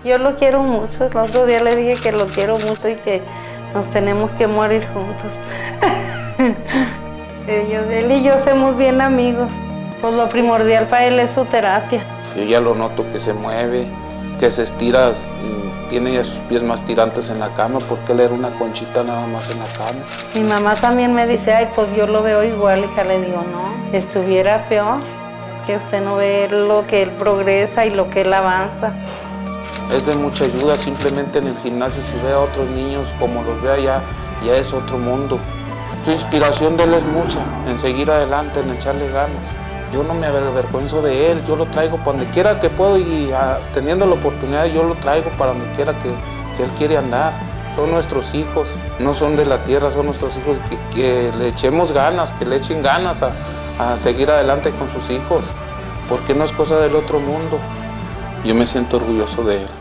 Yo lo quiero mucho, el otro día le dije que lo quiero mucho y que nos tenemos que morir juntos. Él y yo somos bien amigos. Pues lo primordial para él es su terapia. Yo ya lo noto que se mueve, que se estira, tiene ya sus pies más tirantes en la cama, porque él era una conchita nada más en la cama. Mi mamá también me dice, ay, pues yo lo veo igual, hija. Le digo, no, estuviera peor, que usted no ve lo que él progresa y lo que él avanza. Es de mucha ayuda, simplemente en el gimnasio, si ve a otros niños como los ve allá, ya es otro mundo. Su inspiración de él es mucha, en seguir adelante, en echarle ganas. Yo no me avergüenzo de él, yo lo traigo para donde quiera que puedo y teniendo la oportunidad yo lo traigo para donde quiera que él quiere andar. Son nuestros hijos, no son de la tierra, son nuestros hijos, que le echemos ganas, que le echen ganas a seguir adelante con sus hijos, porque no es cosa del otro mundo. Yo me siento orgulloso de él.